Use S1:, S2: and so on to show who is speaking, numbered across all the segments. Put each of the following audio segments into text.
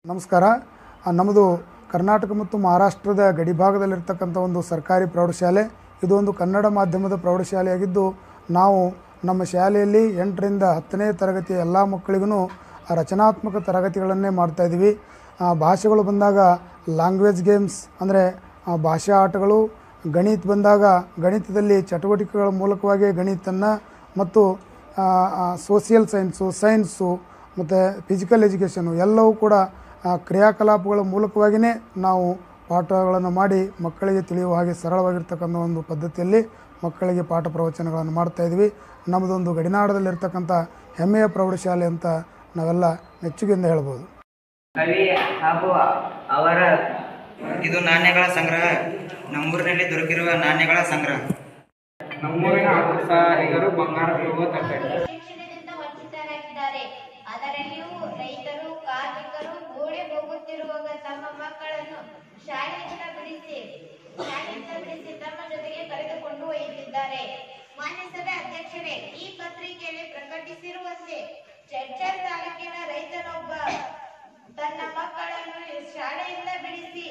S1: ನಮಸ್ಕಾರ. ನಮ್ಮದು ಕರ್ನಾಟಕ ಮತ್ತು ಮಹಾರಾಷ್ಟ್ರದ ಗಡಿಭಾಗದಲ್ಲಿರ್ತಕ್ಕಂಥ ಒಂದು ಸರ್ಕಾರಿ ಪ್ರೌಢಶಾಲೆ. ಇದು ಒಂದು ಕನ್ನಡ ಮಾಧ್ಯಮದ ಪ್ರೌಢಶಾಲೆಯಾಗಿದ್ದು, ನಾವು ನಮ್ಮ ಶಾಲೆಯಲ್ಲಿ 8ರಿಂದ 10ನೇ ತರಗತಿಯ ಎಲ್ಲ ಮಕ್ಕಳಿಗೂ ರಚನಾತ್ಮಕ ತರಗತಿಗಳನ್ನೇ ಮಾಡ್ತಾಯಿದ್ದೀವಿ. ಭಾಷೆಗಳು ಬಂದಾಗ ಲ್ಯಾಂಗ್ವೇಜ್ ಗೇಮ್ಸ್ ಅಂದರೆ ಭಾಷಾ ಆಟಗಳು, ಗಣಿತ ಬಂದಾಗ ಗಣಿತದಲ್ಲಿ ಚಟುವಟಿಕೆಗಳ ಮೂಲಕವಾಗಿ ಗಣಿತನ್ನು ಮತ್ತು ಸೋಷಿಯಲ್ ಸೈನ್ಸು ಮತ್ತು ಫಿಸಿಕಲ್ ಎಜುಕೇಷನು ಎಲ್ಲವೂ ಕೂಡ ಕ್ರಿಯಾಕಲಾಪಗಳ ಮೂಲಕವಾಗಿಯೇ ನಾವು ಪಾಠಗಳನ್ನು ಮಾಡಿ ಮಕ್ಕಳಿಗೆ ತಿಳಿಯುವ ಹಾಗೆ ಸರಳವಾಗಿರ್ತಕ್ಕಂಥ ಒಂದು ಪದ್ಧತಿಯಲ್ಲಿ ಮಕ್ಕಳಿಗೆ ಪಾಠ ಪ್ರವಚನಗಳನ್ನು ಮಾಡ್ತಾಯಿದ್ವಿ. ನಮ್ಮದೊಂದು ಗಡಿನಾಡದಲ್ಲಿರ್ತಕ್ಕಂಥ ಹೆಮ್ಮೆಯ ಪ್ರೌಢಶಾಲೆ ಅಂತ ನಾವೆಲ್ಲ ಮೆಚ್ಚುಗೆಯಿಂದ ಹೇಳ್ಬೋದು.
S2: ಕವಿ ಹಾಗೂ ಅವರ ಇದು ನಾಣ್ಯಗಳ ಸಂಗ್ರಹ. ನಮ್ಮೂರಿನಲ್ಲಿ ದೊರಕಿರುವ ನಾಣ್ಯಗಳ ಸಂಗ್ರಹ.
S3: ನಮ್ಮೂರಿನ ಅರ್ಥಸಾರಿಗರು ಬಂಗಾರ ತರುವ ತಕ್ಕಡಿ.
S4: ಶಿಕ್ಷಣದಿಂದ ವಂಚಿತರಾಗಿದ್ದಾರೆ. ಅದರಲ್ಲಿಯೂ ರೈತರು, ಕಾರ್ಮಿಕರು ಗೋಡೆ ಹೋಗುತ್ತಿರುವಾಗ ತಮ್ಮ ಮಕ್ಕಳನ್ನು ಶಾಲೆಯಿಂದ ಬಿಡಿಸಿ ತಮ್ಮ ಜೊತೆಗೆ ಕರೆದುಕೊಂಡು ಒಯ್ಯುತ್ತಿದ್ದಾರೆ. ಮಾನ್ಯ ಸಭೆ ಅಧ್ಯಕ್ಷರೇ, ಈ ಪತ್ರಿಕೆಯಲ್ಲಿ ಪ್ರಕಟಿಸಿರುವಂತೆ ಚರ್ಚರ್ ತಾಲೂಕಿನ ರೈತನೊಬ್ಬ ತನ್ನ ಮಕ್ಕಳನ್ನು ಶಾಲೆಯಿಂದ ಬಿಡಿಸಿ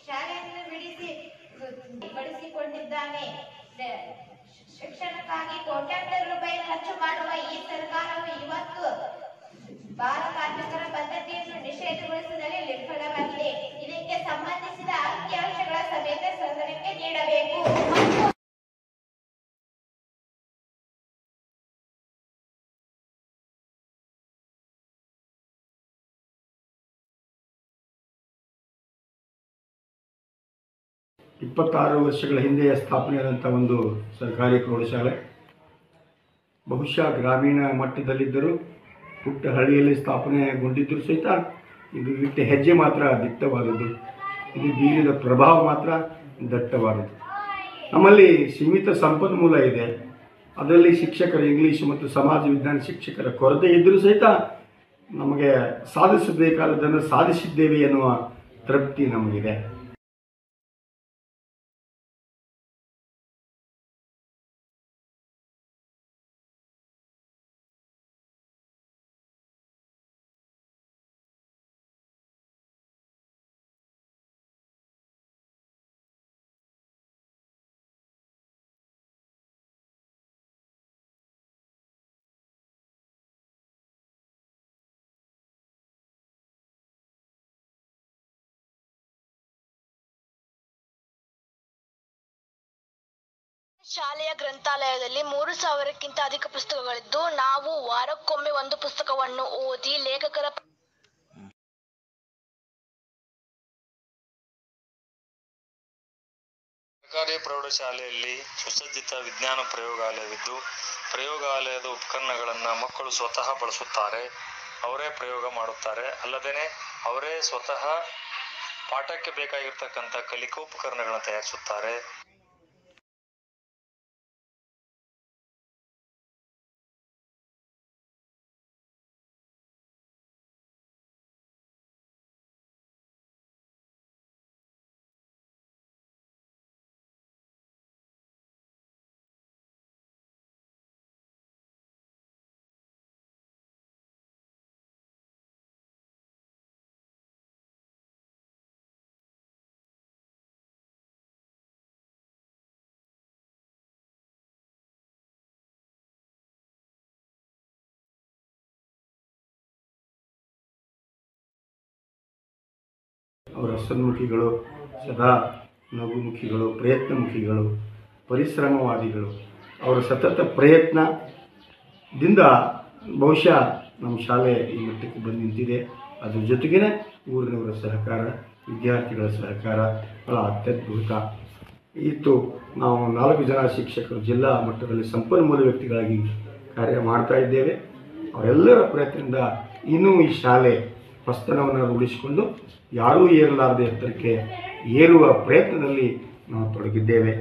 S4: ಬಳಸಿಕೊಂಡಿದ್ದಾನೆ. ಶಿಕ್ಷಣಕ್ಕಾಗಿ ಕೋಟ್ಯಾಂತರ ರೂಪಾಯಿ ಖರ್ಚು ಮಾಡುವ ಈ ಸರ್ಕಾರವು ಇವತ್ತು ಬಾಲ ಕಾರ್ಮಿಕರ ಪದ್ಧತಿಯನ್ನು ನಿಷೇಧಗೊಳಿಸುವಲ್ಲಿ ವಿಫಲವಾಗಿದೆ. ಇದಕ್ಕೆ ಸಂಬಂಧಿಸಿದ ಅಂಕಿಅಂಶಗಳ ಸಮೇತ ಸದನಕ್ಕೆ ನೀಡಬೇಕು.
S5: ಇಪ್ಪತ್ತಾರು ವರ್ಷಗಳ ಹಿಂದೆ ಸ್ಥಾಪನೆಯಾದಂಥ ಒಂದು ಸರ್ಕಾರಿ ಪ್ರೌಢಶಾಲೆ ಬಹುಶಃ ಗ್ರಾಮೀಣ ಮಟ್ಟದಲ್ಲಿದ್ದರೂ ಪುಟ್ಟ ಹಳ್ಳಿಯಲ್ಲಿ ಸ್ಥಾಪನೆಗೊಂಡಿದ್ದರೂ ಸಹಿತ ಇದು ಇಟ್ಟ ಹೆಜ್ಜೆ ಮಾತ್ರ ದಿಟ್ಟವಾದದ್ದು, ಇದು ಬೀರಿದ ಪ್ರಭಾವ ಮಾತ್ರ ದಟ್ಟವಾದದ್ದು. ನಮ್ಮಲ್ಲಿ ಸೀಮಿತ ಸಂಪನ್ಮೂಲ ಇದೆ. ಅದರಲ್ಲಿ ಶಿಕ್ಷಕರ ಇಂಗ್ಲೀಷ್ ಮತ್ತು ಸಮಾಜ ವಿಜ್ಞಾನ ಶಿಕ್ಷಕರ ಕೊರತೆ ಇದ್ದರೂ ಸಹಿತ ನಮಗೆ ಸಾಧಿಸಬೇಕಾದದನ್ನು ಸಾಧಿಸಿದ್ದೇವೆ ಎನ್ನುವ ತೃಪ್ತಿ ನಮಗಿದೆ.
S6: ಶಾಲೆಯ ಗ್ರಂಥಾಲಯದಲ್ಲಿ 3000ಕ್ಕಿಂತ ಅಧಿಕ ಪುಸ್ತಕಗಳಿದ್ದು, ನಾವು ವಾರಕ್ಕೊಮ್ಮೆ ಒಂದು ಪುಸ್ತಕವನ್ನು ಓದಿ ಲೇಖಕರ
S7: ಸರ್ಕಾರಿ ಪ್ರೌಢಶಾಲೆಯಲ್ಲಿ ಸುಸಜ್ಜಿತ ವಿಜ್ಞಾನ ಪ್ರಯೋಗಾಲಯವಿದ್ದು, ಪ್ರಯೋಗಾಲಯದ ಉಪಕರಣಗಳನ್ನು ಮಕ್ಕಳು ಸ್ವತಃ ಬಳಸುತ್ತಾರೆ. ಅವರೇ ಪ್ರಯೋಗ ಮಾಡುತ್ತಾರೆ. ಅಲ್ಲದೇ ಅವರೇ ಸ್ವತಃ ಪಾಠಕ್ಕೆ ಬೇಕಾಗಿರ್ತಕ್ಕಂಥ ಕಲಿಕೋಪಕರಣಗಳನ್ನು ತಯಾರಿಸುತ್ತಾರೆ.
S5: ಅವರ ಸನ್ಮುಖಿಗಳು, ಸದಾ ನಗುಮುಖಿಗಳು, ಪ್ರಯತ್ನಮುಖಿಗಳು, ಪರಿಶ್ರಮವಾದಿಗಳು. ಅವರ ಸತತ ಪ್ರಯತ್ನದಿಂದ ಬಹುಶಃ ನಮ್ಮ ಶಾಲೆ ಈ ಮಟ್ಟಕ್ಕೆ ಬಂದು ನಿಂತಿದೆ. ಅದ್ರ ಜೊತೆಗೇ ಊರಿನವರ ಸಹಕಾರ, ವಿದ್ಯಾರ್ಥಿಗಳ ಸಹಕಾರ ಬಹಳ ಅತ್ಯದ್ಭುತ ಇತ್ತು. ನಾವು 4 ಜನ ಶಿಕ್ಷಕರು ಜಿಲ್ಲಾ ಮಟ್ಟದಲ್ಲಿ ಸಂಪನ್ಮೂಲ ವ್ಯಕ್ತಿಗಳಾಗಿ ಕಾರ್ಯ ಮಾಡ್ತಾ ಇದ್ದೇವೆ. ಅವರೆಲ್ಲರ ಪ್ರಯತ್ನದಿಂದ ಇನ್ನೂ ಈ ಶಾಲೆ ಹೊಸತನವನ್ನು ರೂಢಿಸಿಕೊಂಡು ಯಾರೂ ಏರಲಾರದೆ ಎತ್ತರಕ್ಕೆ ಏರುವ ಪ್ರಯತ್ನದಲ್ಲಿ ನಾವು ತೊಡಗಿದ್ದೇವೆ.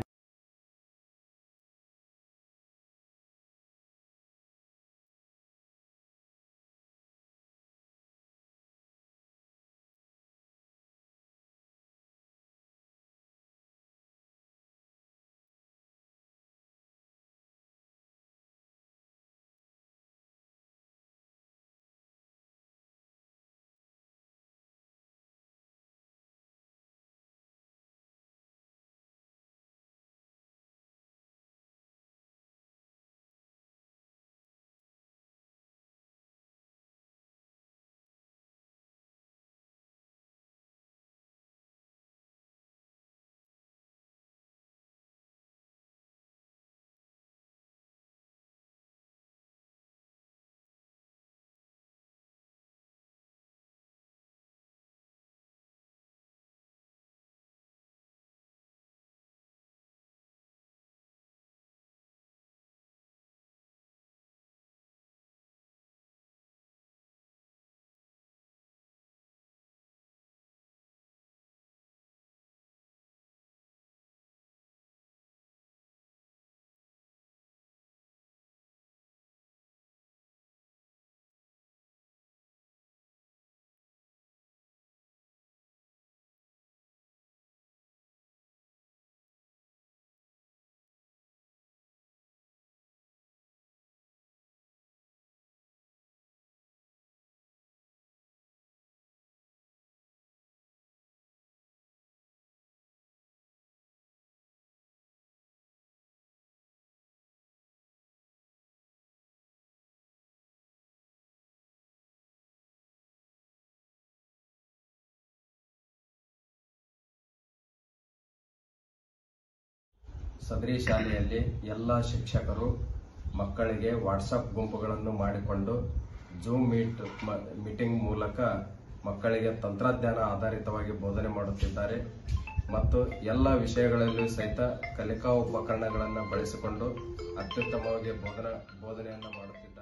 S8: ಸದರಿ ಶಾಲೆಯಲ್ಲಿ ಎಲ್ಲ ಶಿಕ್ಷಕರು ಮಕ್ಕಳಿಗೆ ವಾಟ್ಸಪ್ ಗುಂಪುಗಳನ್ನು ಮಾಡಿಕೊಂಡು ಜೂಮ್ ಮೀಟಿಂಗ್ ಮೂಲಕ ಮಕ್ಕಳಿಗೆ ತಂತ್ರಜ್ಞಾನ ಆಧಾರಿತವಾಗಿ ಬೋಧನೆ ಮಾಡುತ್ತಿದ್ದಾರೆ ಮತ್ತು ಎಲ್ಲ ವಿಷಯಗಳಲ್ಲೂ ಸಹಿತ ಕಲಿಕಾ ಉಪಕರಣಗಳನ್ನು ಬಳಸಿಕೊಂಡು ಅತ್ಯುತ್ತಮವಾಗಿ ಬೋಧನೆಯನ್ನು ಮಾಡುತ್ತಿದ್ದಾರೆ.